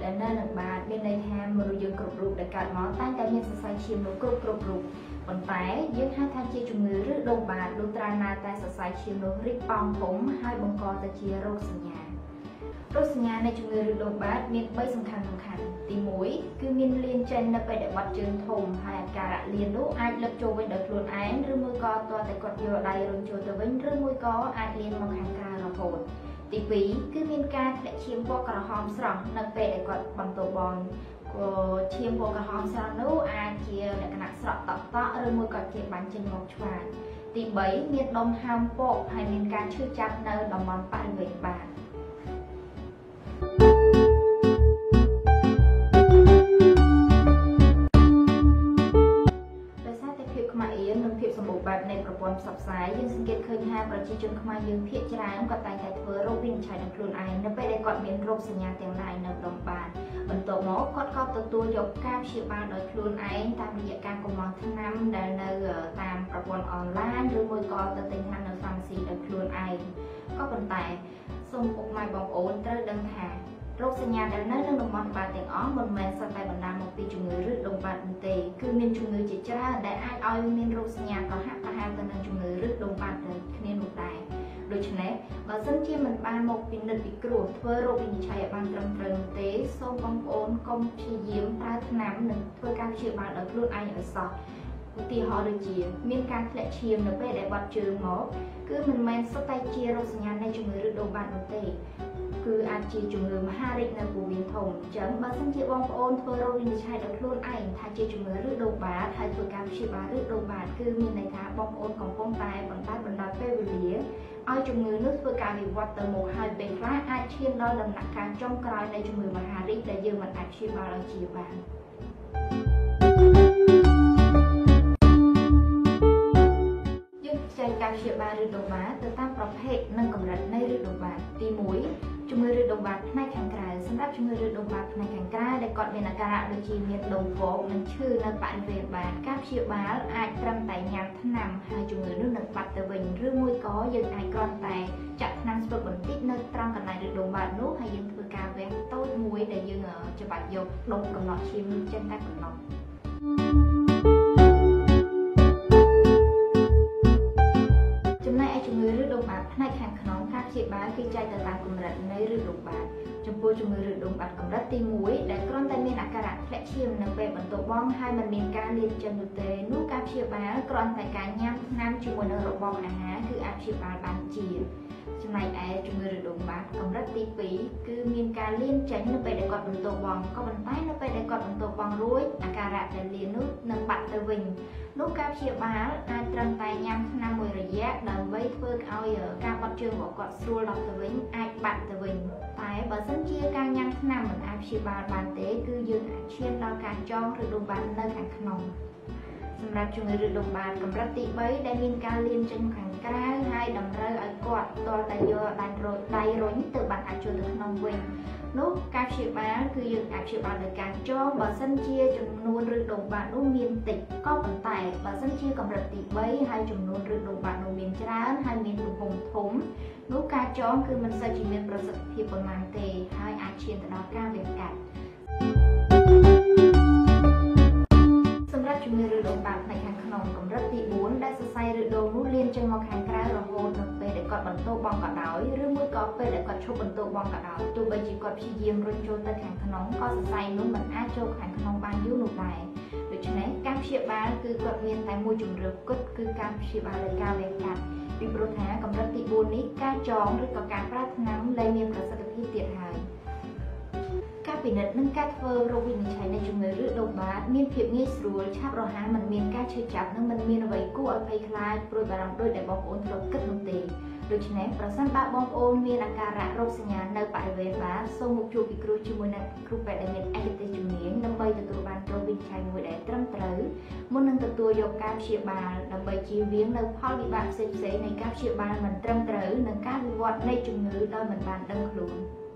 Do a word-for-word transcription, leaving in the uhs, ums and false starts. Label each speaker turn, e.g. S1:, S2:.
S1: ដែលនៅនឹងបានមានន័យថាមនុស្សយើងគ្រប់រូបដែលកើតមកតែតែមានសរសៃឈាមនោះគ្រប់គ្រប់រូបប៉ុន្តែយើងហៅថាជាជំងឺឬដុំបាតលុះត្រាណាតែសរសៃឈាមនោះរីកប៉ោងធំហើយបង្កទៅជារោគសញ្ញារោគសញ្ញានៃជំងឺឬដុំបាតមានបីសំខាន់សំខាន់ទីមួយគឺមានលៀនចេញនៅពេលដែលបាត់ជើងធំហើយអាការៈលៀននោះអាចលឹកចូលវិញដោយខ្លួនឯងឬមួយក៏តើតែគាត់យកដៃរុញចូលទៅវិញឬមួយក៏អាចលៀនមកខាងក្រៅរហូតទីពីរគឺមានការធ្លាក់ឈាមពណ៌ក្រហមស្រស់នៅពេលដែលគាត់បន្តបងក៏ឈាមពណ៌ក្រហមស្រស់នោះអាចជាលក្ខណៈស្រក់តក់តក់ឬមួយក៏ជាបាញ់ចេញមកឆ្វាតទីបីមានដុំហើមពកហើយមានការឈឺចាប់នៅតំបន់បរិវេណបាតសម្បូរបែបនៃប្រព័ន្ធផ្សព្វផ្សាយយើងសង្កេតឃើញថាប្រជាជនខ្មែរយើងភាគច្រើនក៏តែងតែធ្វើរោគវិនិច្ឆ័យនឹងខ្លួនឯងនៅពេលដែលគាត់មានរោគសញ្ញាទាំងឡាយនៅក្នុងបាតបន្ទាប់មកគាត់ក៏ទទួលយកការព្យាបាលដោយខ្លួនឯងតាមរយៈការកុម្ម៉ង់ថ្នាំដែលនៅតាមប្រព័ន្ធអនឡាញឬមួយក៏ទៅទិញថ្នាំនៅហ្វាម៉ាស៊ីដោយខ្លួនឯងក៏ប៉ុន្តែសូមពុកម៉ែបងប្អូនត្រូវដឹងថារោគសញ្ញាដែលនៅក្នុងតំបន់បាតទាំងអស់មិនមែនសុទ្ធតែបណ្ដាលមកពីជំងឺឬដុំបាតនោះទេគឺមានជំងឺជាច្រើនដែលអាចឲ្យមានរោគសញ្ញាប្រហាក់ប្រហែលទៅនឹងជំងឺឬដុំបាតដូចគ្នានោះដែរដូច្នេះបើសិនជាមិនបានមកពិនិត្យពិគ្រោះធ្វើរោគវិនិច្ឆ័យឲ្យបានត្រឹមត្រូវនោះទេសូមបងប្អូនកុំព្យាយាមប្រើថ្នាំនិងធ្វើការព្យាបាលដោយខ្លួនឯងឲ្យសោះឧទាហរណ៍ដូចជាមានការធ្លាក់ឈាមនៅពេលដែលបាត់ជើងមកគឺមិនមែនសុទ្ធតែជារោគសញ្ញានៃជំងឺឬដុំបាតនោះទេគឺអាចជាជំងឺមហារីកនៅពោះវៀនធំអញ្ចឹងបើសិនជាបងប្អូនធ្វើរោគវិនិច្ឆ័យដោយខ្លួនឯងថាជាជំងឺឬដុំបាតហើយធ្វើការព្យាបាលឬដុំបាតគឺមានន័យថាបងប្អូនកំពុងតែបន្តបណ្ដាលពេលវេលាឲ្យជំងឺនោះធ្វើការវិវត្តទៅមុខហើយពេលខ្លះអាចឈានដល់ដំណាក់កាលចុងក្រោយនៃជំងឺមហារីកដែលយើងមិនអាចព្យាបាលឲ្យជាបានការព្យាបាលឬដុំបាតទៅតាមប្រភេទនិងកម្រិតនៃឬដុំបាតទីមួយជំងឺឬដុំបាតផ្នែកខាងក្រៅសម្រាប់ជំងឺឬដុំបាតផ្នែកខាងក្រៅដែលគាត់មានអាការៈដូចជាមានដុំវកនិងឈឺនៅបរិវេណបាតការព្យាបាលអាចត្រឹមតែញ៉ាំថ្នាំហើយជំងឺនោះនឹងបាត់ទៅវិញឬមួយក៏យើងអាចគ្រាន់តែចាក់ថ្នាំស្ពឹកបន្តិចនៅត្រង់កន្លែងឬដុំបាតនោះហើយយើងធ្វើការវះតូចមួយដែលយើងច្បាច់យកដុំកំណត់ឈាមចេញតែប៉ុណ្ណោះជំងឺឬដុំបាតផ្នែកខាងក្នុងការព្យាបាលគឺចែកទៅតាមកម្រិតនៃឬដុំបាតចំពោះជំងឺឬដុំបាតកម្រិតទីមួយដែលគ្រាន់តែមានអាការៈធ្លាក់ឈាមនៅពេលបន្ទាប់បងហើយមិនមានការលាតចិននោះទេនោះការព្យាបាលគ្រាន់តែការញ៉ាំថ្នាំជាមួយនឹងរបបអាហារគឺអាចព្យាបាលបានជាចំណែកឯជំងឺឬដុំបាតកម្រិតទីពីរគឺមានការលានចេញនៅពេលដែលគាត់បន្ទាប់បងក៏ប៉ុន្តែនៅពេលដែលគាត់បន្ទាប់បងរួចអាការៈដែលលាននោះនឹងបាត់ទៅវិញនោះការព្យាបាលអាចត្រឹមតែញ៉ាំថ្នាំមួយរយៈដើម្បីធ្វើឲ្យការបាត់ជើងរបស់គាត់ស្រួលដល់ទៅវិញអាចបាត់ទៅវិញតែបើសិនជាការញ៉ាំថ្នាំមិនអាចព្យាបាលបានទេគឺយើងអាចឈានដល់ការចងឬដុំបាតនៅខាងក្នុងសម្រាប់ជំងឺឬដុំបាតកម្រិតទីបីដែលមានការលានចេញខាងក្រៅហើយតម្រូវឲ្យគាត់ទាល់តែយកដៃរុញដៃរុញទៅបានអាចចូលទៅក្នុងវិញនោះការព្យាបាលគឺយើងអាចព្យាបាលដោយការចងបើសិនជាចំនួនឬដុំបាតនោះមានតិចក៏ប៉ុន្តែបើសិនជាកម្រិតទីបីហើយចំនួនឬដុំបាតនោះមានច្រើនហើយមានទំហំធំនោះការចងគឺមិនសូវជាមានប្រសិទ្ធភាពប៉ុន្មានទេហើយអាចឈានទៅដល់ការវះកាត់សម្រាប់ជំងឺឬដុំបាតផ្នែកខាងក្នុងកម្រិតទីបួនដែលសរសៃឬដុំនោះលានចេញមកខាងក្រៅរហូតនៅពេលដែលគាត់បន្ទោបងក៏ដោយឬមួយក៏ពេលដែលគាត់ឈប់បន្ទោបងក៏ដោយទោះបីជាគាត់ព្យាយាមរុញចូលទៅខាងក្នុងក៏សរសៃនោះមិនអាចចូលខាងក្នុងបានយូរនោះដែរដូច្នេះការព្យាបាលគឺគាត់មានតែមួយជំរឿគត់គឺការព្យាបាលដោយការវះកាត់ពីព្រោះថាកម្រិតទីបួននេះការចងឬក៏ការប្រើថ្នាំលែងមានប្រសិទ្ធភាពទៀតហើយការពិនិត្យនិងការធ្វើរោគវិនិច្ឆ័យនៃជំងឺឬដុំបាតមានភាពងាយស្រួលឆាប់រហ័សមិនមានការឈឺចាប់និងមិនមានអ្វីគួរឲ្យភ័យខ្លាចព្រួយបារម្ភដោយដែលបងប្អូនធ្លាប់គិតនោះទេដូច្នេះប្រសិនបើបងប្អូនមានអាការៈរោគសញ្ញានៅបរិវេណបាតសូមមកជួបពិគ្រោះជាមួយនឹងគ្រូពេទ្យដែលមានឯកទេសជំនាញដើម្បីទទួលបានរោគវិនិច្ឆ័យមួយដែលត្រឹមត្រូវមុននឹងទទួលយកការព្យាបាលដើម្បីជៀសវាងនូវផលវិបាកផ្សេងៗនៃការព្យាបាលមិនត្រឹមត្រូវនិងការវិវត្តនៃជំងឺដោយមិនបានដឹងខ្លួន